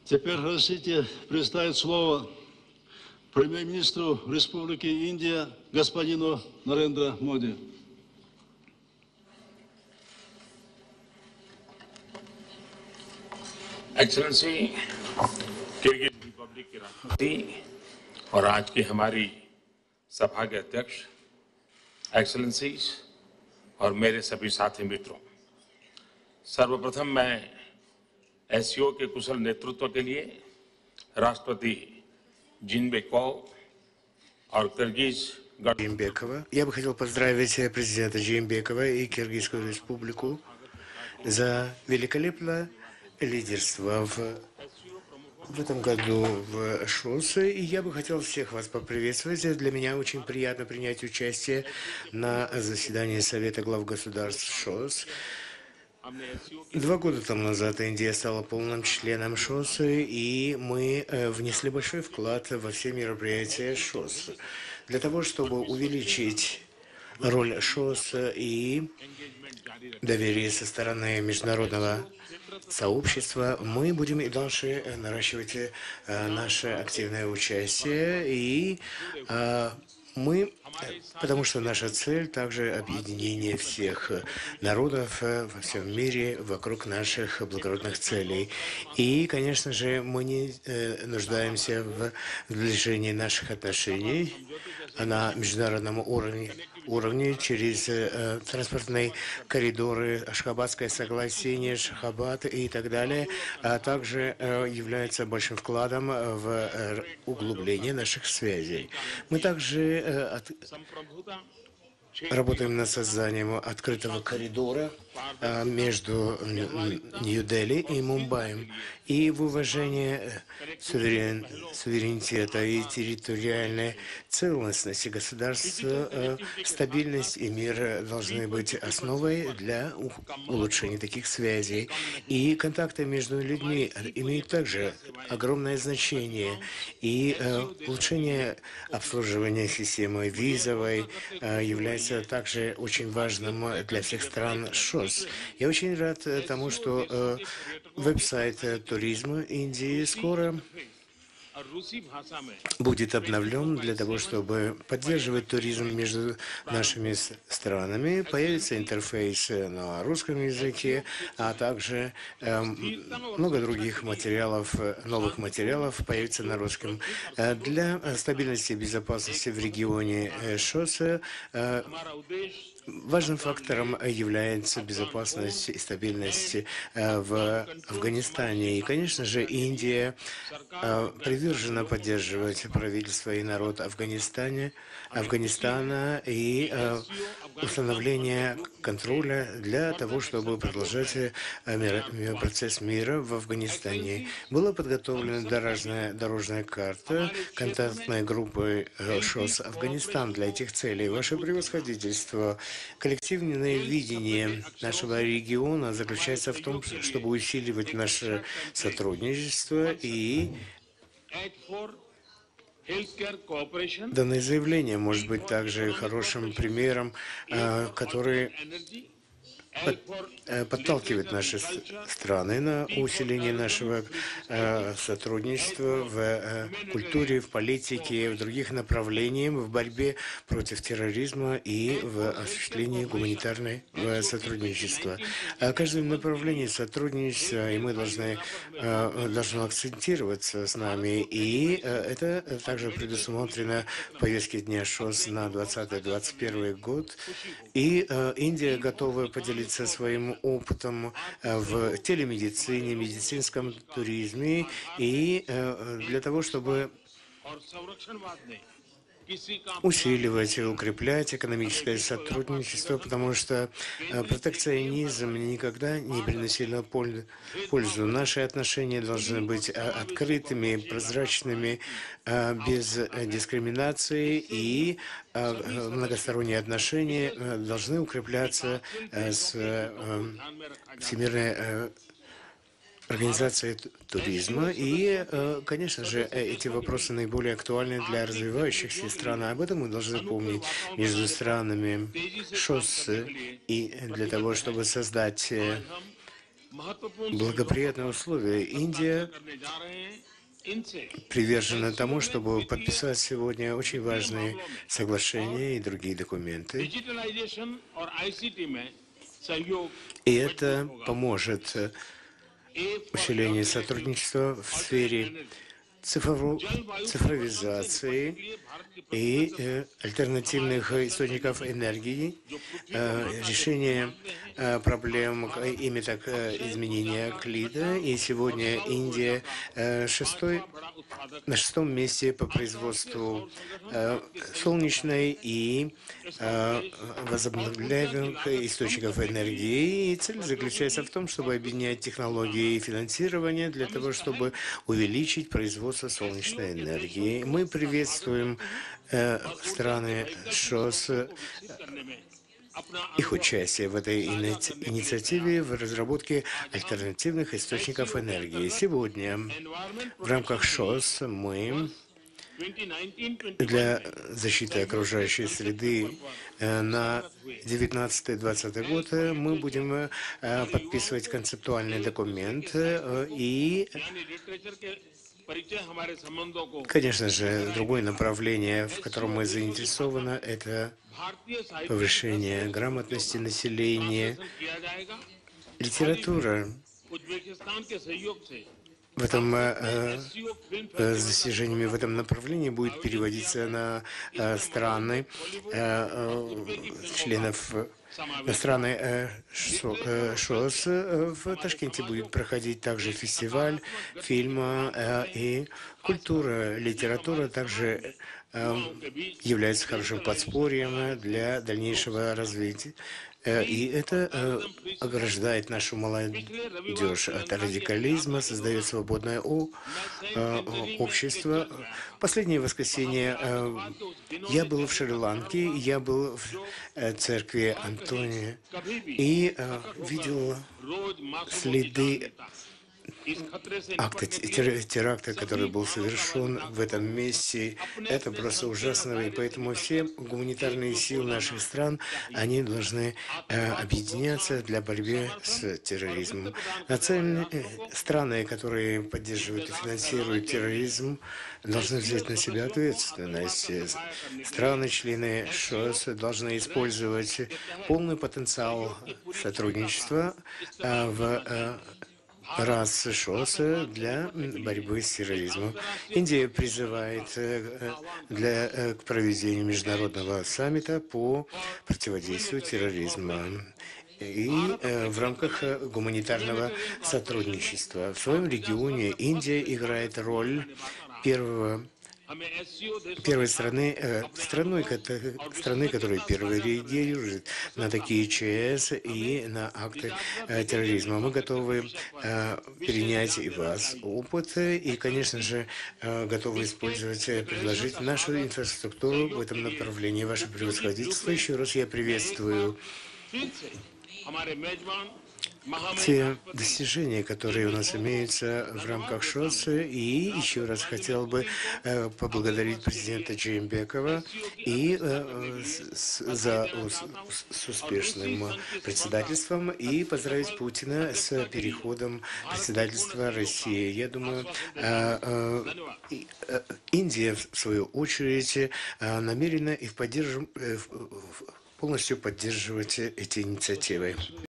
Теперь разрешите представить слово премьер-министру Республики Индия господину Нарендра Моди. Excellency Kyrgyz Republic के राष्ट्रपति और आज की हमारी सभा के अध्यक्ष, एक्सेलेंसीज और मेरे सभी साथी मित्रों, सर्वप्रथम मैं एससीओ के कुशल नेतृत्व के लिए राष्ट्रपति Джинбеков और किर्गिज Джеймбекова. Я бы хотел поздравить президента Джеймбекова и Киргизскую республику за великолепное лидерство в этом году в ШОС. И я бы хотел всех вас поприветствовать. Для меня очень приятно принять участие на заседании Совета глав государств ШОС. 2 года тому назад Индия стала полным членом ШОС, и мы внесли большой вклад во все мероприятия ШОС. Для того, чтобы увеличить роль ШОС и доверие со стороны международного сообщества, мы будем и дальше наращивать наше активное участие, и потому что наша цель также объединение всех народов во всем мире вокруг наших благородных целей. И, конечно же, мы не нуждаемся в сближении наших отношений на международном уровне через транспортные коридоры, Ашхабадское соглашение, Шахабад и так далее, а также является большим вкладом в углубление наших связей. Мы также работаем над созданием открытого коридора между Нью-Дели и Мумбаем. И в уважении суверенитета и территориальной целостности государства стабильность и мир должны быть основой для улучшения таких связей. И контакты между людьми имеют также огромное значение. И улучшение обслуживания системы визовой является также очень важным для всех стран ШОС. Я очень рад тому, что веб-сайт туризма Индии скоро будет обновлен для того, чтобы поддерживать туризм между нашими странами. Появится интерфейс на русском языке, а также много других материалов, новых материалов появится на русском. Для стабильности и безопасности в регионе ШОС важным фактором является безопасность и стабильность в Афганистане. И, конечно же, Индия привержена поддерживать правительство и народ Афганистана и установление контроля для того, чтобы продолжать процесс мира в Афганистане. Была подготовлена дорожная карта контактной группы ШОС Афганистан для этих целей. Ваше превосходительство, коллективное видение нашего региона заключается в том, чтобы усиливать наше сотрудничество, и данное заявление может быть также хорошим примером, который подталкивает наши страны на усиление нашего сотрудничества в культуре, в политике, в других направлениях, в борьбе против терроризма и в осуществлении гуманитарного сотрудничества. В каждом направлении сотрудничества, и мы должно акцентироваться с нами, и это также предусмотрено в повестке дня ШОС на 2020-2021 год, и Индия готова поделиться своим опытом в телемедицине, медицинском туризме, и для того, чтобы усиливать и укреплять экономическое сотрудничество, потому что протекционизм никогда не приносил пользу. Наши отношения должны быть открытыми, прозрачными, без дискриминации, и многосторонние отношения должны укрепляться с Всемирной организации туризма. И, конечно же, эти вопросы наиболее актуальны для развивающихся стран. Об этом мы должны помнить между странами ШОС. И для того, чтобы создать благоприятные условия. Индия привержена тому, чтобы подписать сегодня очень важные соглашения и другие документы. И это поможет усилению сотрудничества в сфере цифровизации и альтернативных источников энергии, решение проблем изменения климата. И сегодня Индия на шестом месте по производству солнечной и возобновляемых источников энергии. И цель заключается в том, чтобы объединять технологии и финансирование для того, чтобы увеличить производство солнечной энергии. Мы приветствуем страны ШОС, их участие в этой инициативе в разработке альтернативных источников энергии. Сегодня в рамках ШОС мы для защиты окружающей среды на 19-20 год мы будем подписывать концептуальный документ и, конечно же, другое направление, в котором мы заинтересованы, это повышение грамотности населения. Литература в этом с достижениями в этом направлении будет переводиться на страны членов на страны ШОС. В Ташкенте будет проходить также фестиваль фильма и культура, литература также является хорошим подспорьем для дальнейшего развития. И это ограждает нашу молодежь от радикализма, создает свободное общество. Последнее воскресенье я был в Шри-Ланке, я был в церкви Антония и видел следы акта теракта, который был совершен в этом месте. Это просто ужасно, и поэтому все гуманитарные силы наших стран, они должны объединяться для борьбы с терроризмом. Страны, которые поддерживают и финансируют терроризм, должны взять на себя ответственность. Страны-члены ШОС должны использовать полный потенциал сотрудничества в ШОС для борьбы с терроризмом. Индия призывает к проведению международного саммита по противодействию терроризму и в рамках гуманитарного сотрудничества. В своем регионе Индия играет роль первой страны, которая первой реагирует на такие ЧС и на акты терроризма. Мы готовы перенять и вас опыт, и, конечно же, готовы использовать, предложить нашу инфраструктуру в этом направлении. Ваше превосходительство, еще раз я приветствую те достижения, которые у нас имеются в рамках ШОС, и еще раз хотел бы поблагодарить президента Джеймбекова и с успешным председательством и поздравить Путина с переходом председательства России. Я думаю, Индия, в свою очередь, намерена и полностью поддерживать эти инициативы.